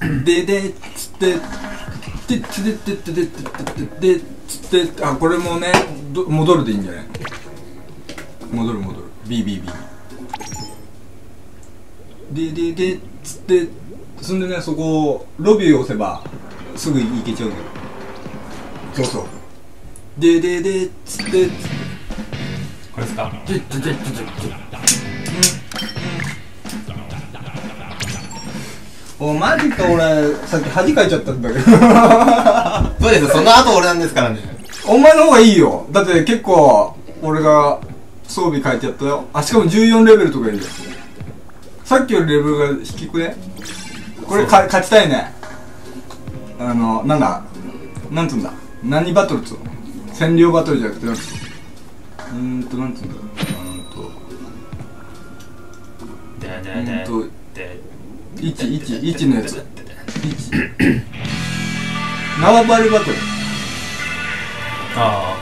でつってでつってあこれもね戻るでいいんじゃない？戻る BBB でつってそんでねそこをロビーを押せばすぐ行けちゃうのよ。そうそうでつってこれですか？ おマジか俺さっき恥かいちゃったんだけどそうです、その後俺なんですからね。 お前の方がいいよ。だって結構俺が装備変えてやったよ。あしかも14レベルとかいるよ。さっきよりレベルが低くね。これ勝ちたいね。なんだなんつうんだ何バトルっつうの？占領バトルじゃなくてなんつうの？なんつうんだ1のやつ縄張りバトル。 ああ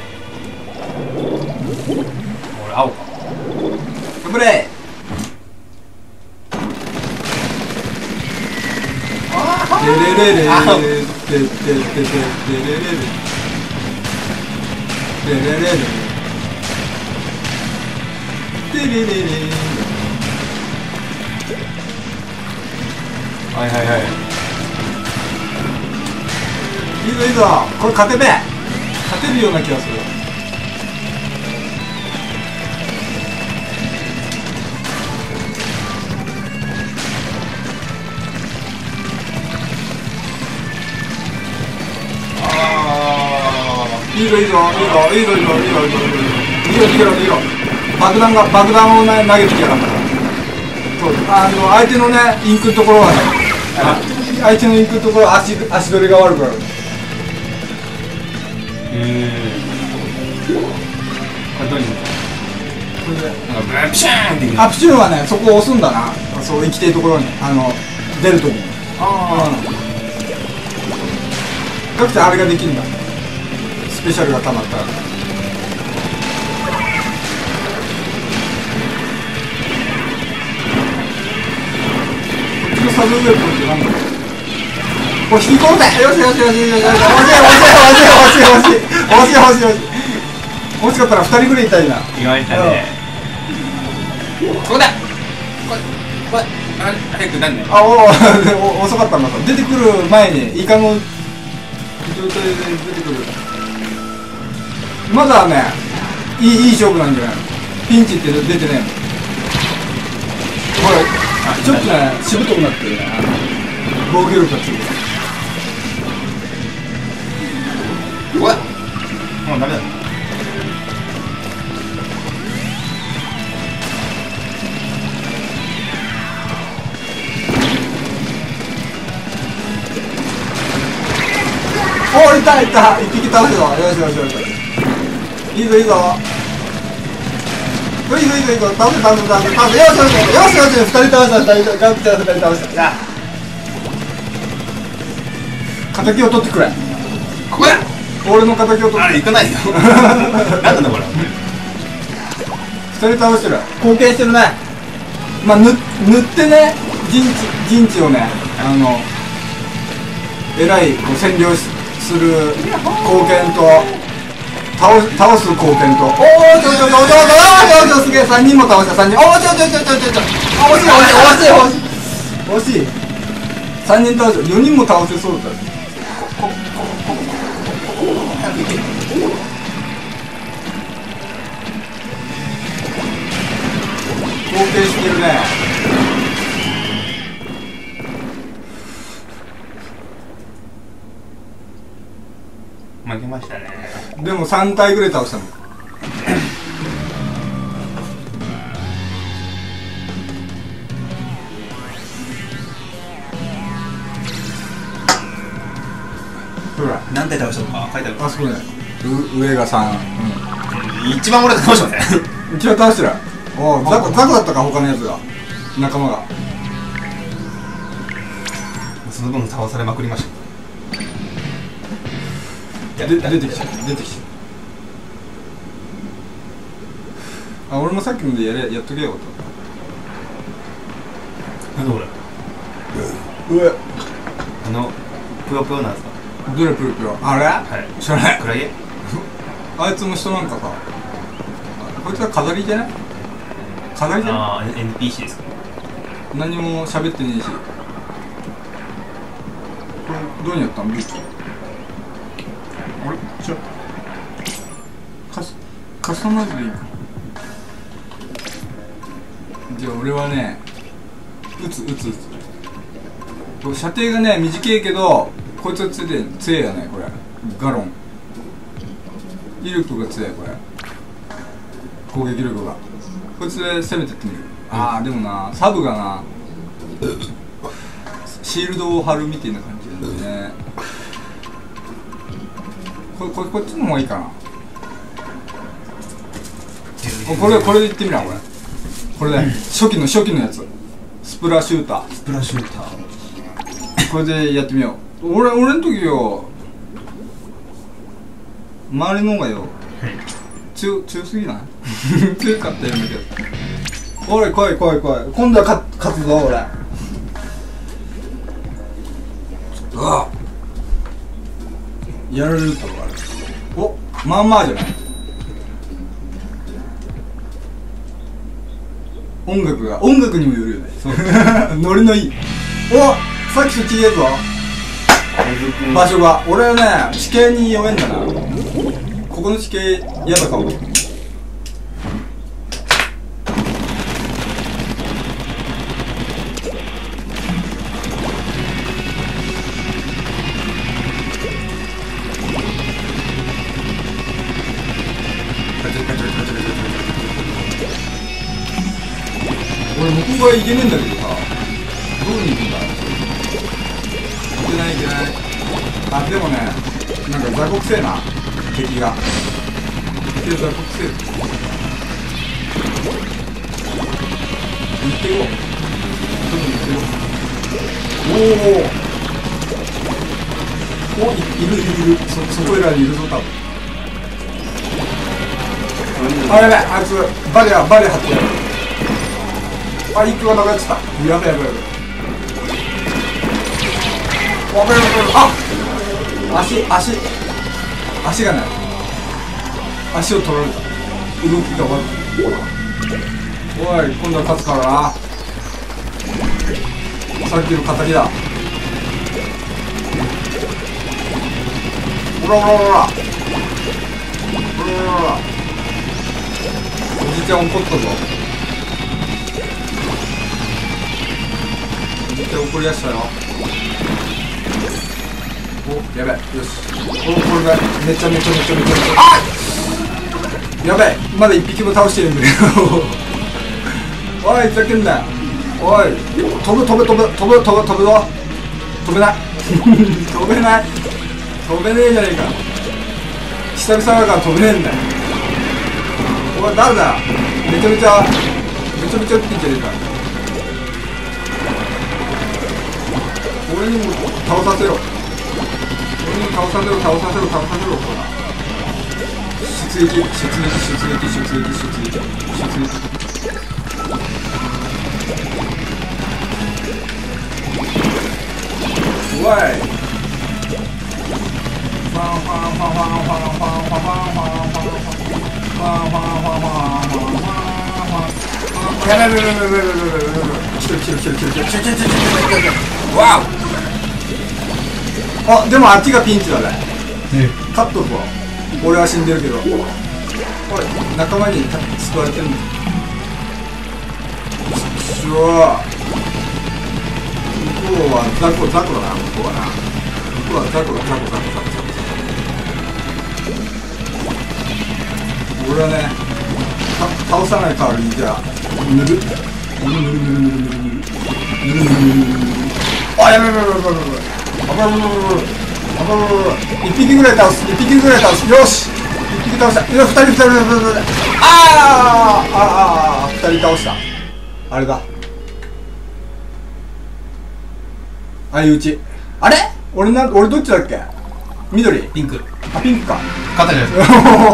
俺青か。 頑張れレレレレレテテテテテレレレレレレレテレレレはいはいはい。 いいぞいいぞこれ勝てるような気がする。いいぞ爆弾をね投げてきやがったから。そう相手のねインクのところはね相手のインクのところ足取りが悪くなる。 これどういうの？ これでなんかプシャーンってアプシューンはねそこを押すんだな。そう生きてるところに出るときに各地あれができるんだ。スペシャルが溜まったらサブウェポンってなんだろう。これ引き込んでよし欲しかったら2人ぐらいいたいな。 言われたね。ここだこれ早くなんね。 遅かったんだ。出てくる前にイカの状態で出てくる。まだねいい勝負なんじゃないの？ピンチって出てねえの。ほらちょっとねしぶとくなってるね。防御力がついてる。 うわっもうダメだ。 おいた一匹倒すぞ。よしいいぞ倒せよし2人倒した敵を取ってくれ。 ここだ俺の敵を取ってあれ行かないよなんだこれ 2人倒してる。貢献してるね。まあ塗ってね陣地をねえらいこう占領する貢献と倒す貢献とすげえ3人も倒した3人惜しい3人倒した4人も倒せそうだった。貢献してるね。 負けましたね。 でも3体ぐらい倒したの。ほら何体倒したのか書いてある。 あそこね上が3、 一番俺が倒したね一番倒してる。ザクだったか他のやつが仲間がその分倒されまくりました。 出てきちゃう。俺もさっきのでやっとけよと。 なんで俺上ぷよぷよなんですか？ どれプロプロあれ、 はい、 知らない。 クラゲあいつも人なんかさ、こいつは飾りじゃない？飾りじゃない？ ああ、NPC ですか？ 何も喋ってねえし。これどうにやったん？ビーキあれカスタマイズでいいか。じゃあ俺はね、撃つ射程がね短いけど、こいつは強いやね。これガロン威力が強い。これ攻撃力が、こいつで攻めてってみる。ああでもな、サブがなシールドを貼るみたいな感じなんだよね。こっちの方がいいかな。これでいってみな。これね、初期のやつ、スプラシューター。これでやってみよう。俺の時よ、周りの方がよ、強すぎない？強かったようなけど。おい来い今度は勝つぞ俺。やられるとこある。お、まあまあじゃない。音楽にもよるよね。ノリのいい。お、さっきそっち言えぞ。場所が、俺はね、地形に弱いんだな。ここの地形嫌だかも。俺向こう側行けねえんだけどさ、どこに行くんだ。いけない。あ、でもね、なんか雑穀性な敵が。雑穀性。行ってよ。お、いる。そこらにいるぞ多分。あ、やべえ、あいつバリ張ってやる。あ、インクがなくなっちゃった。やべえ。あ、足がない。足を取られた。動きが悪く。おい、今度は勝つからな。さっきの敵だ。ほら。おじちゃん怒ったぞ。怒り出したよ。お、やべえ、よし。お、これだ。めちゃ。あっ、やべえ、まだ一匹も倒してるんだけど。おい、ふざけんなよ。おい、飛ぶぞ。飛べない。飛べねえじゃねえか。久々だから飛べねえんだよ。おい、誰だよ。めちゃめちゃ打ってんじゃねえか。俺にも倒させろ。ほら。出撃。おい。わあ、でもあっちがピンチだね。勝っとくわ。俺は死んでるけど。おい、仲間に救われてんの。くそー。向こうはザコだな。向こうはザコ。俺はね、倒さない代わりに、じゃあ塗る。あ、やべ。一匹ぐらい倒す。よし、一匹倒した。2人。2人倒した。あれだ、相打ち。あれ、俺どっちだっけ。緑、 ピンク。 あ、ピンクか。 勝ったじゃないですか。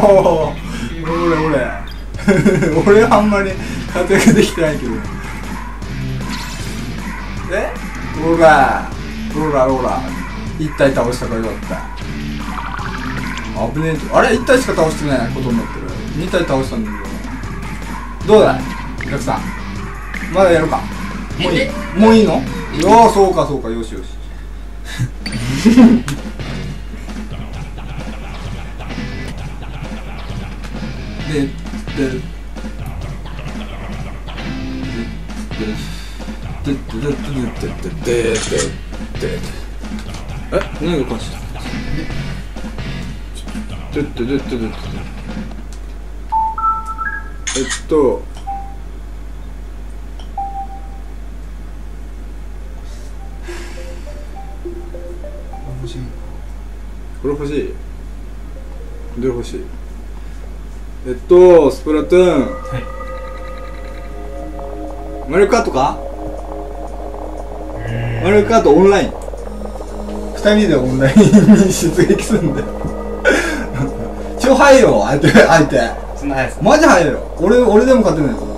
俺あんまり活躍できてないけど。ほら、 ローラーローラー1体倒したからよかった。危ねえと。あれ1体しか倒してないことになってる。2体倒したんだけど。どうだいお客さん、まだやるか。もういいもういいの。ああそうかそうか、よしよしで何がおかしい。これ欲しい。どれ欲しい。スプラトゥーン、 はい。 マリオカートか。マリオカートオンライン、2人でオンラインに出撃するんだよ超早いよ相手。 そんな速いですか。 マジ早いよ。俺でも勝てないぞ。